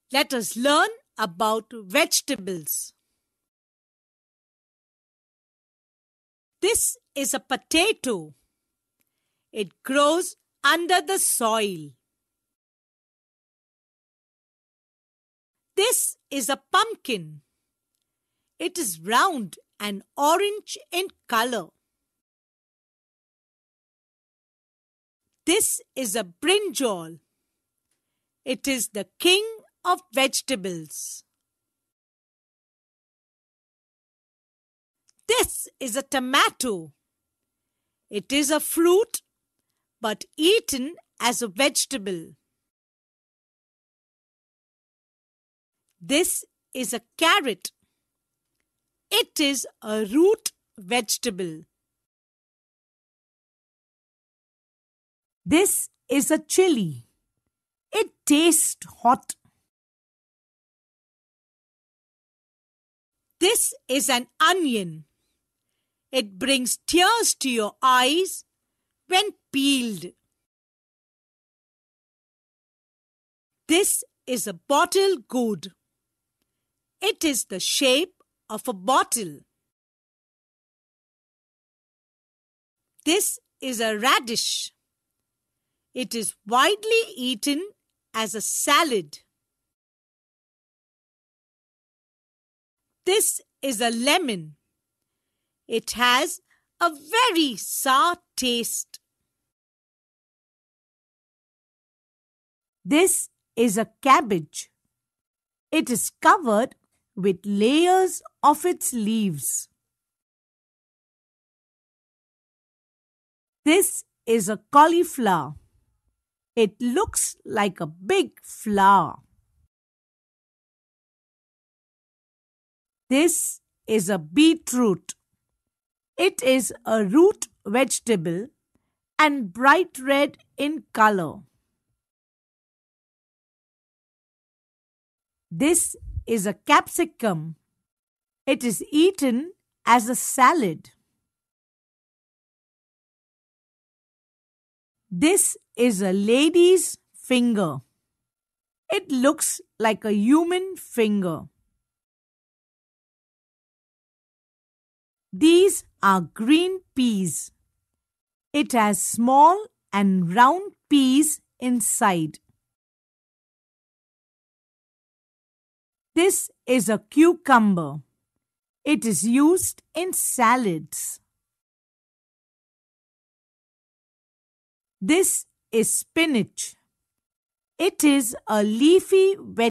Let us learn about vegetables. This is a potato. It grows under the soil. This is a pumpkin. It is round and orange in color. This is a brinjal. It is the king of vegetables. This is a tomato. It is a fruit but eaten as a vegetable. This is a carrot. It is a root vegetable. This is a chili. It tastes hot. This is an onion. It brings tears to your eyes when peeled. This is a bottle gourd. It is the shape of a bottle. This is a radish. It is widely eaten as a salad. This is a lemon. It has a very sour taste. This is a cabbage. It is covered with layers of its leaves. This is a cauliflower. It looks like a big flower. This is a beetroot. It is a root vegetable and bright red in color. This is a capsicum. It is eaten as a salad. This is a lady's finger. It looks like a human finger. These are green peas. It has small and round peas inside. This is a cucumber. It is used in salads. This is spinach. It is a leafy vegetable.